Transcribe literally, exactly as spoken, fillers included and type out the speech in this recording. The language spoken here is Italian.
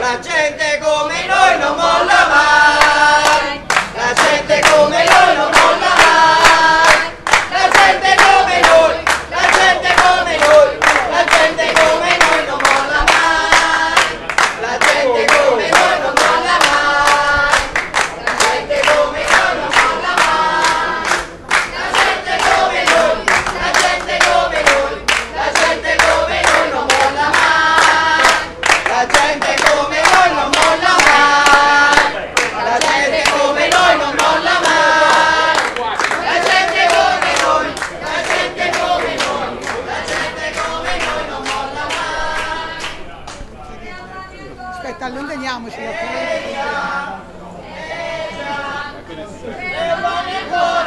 La gente come noi non molla mai, la gente come noi non molla mai, la gente come noi, la gente come noi, la gente come noi non molla mai, la gente come noi non molla mai, la gente come noi non molla mai, la gente come noi, la gente come noi, la gente come noi non molla mai, la gente come noi non molla mai, la gente come noi non molla mai, la gente come noi, la gente come noi, la gente come noi non molla mai. Aspetta, allontaniamoci. E buoni cuori.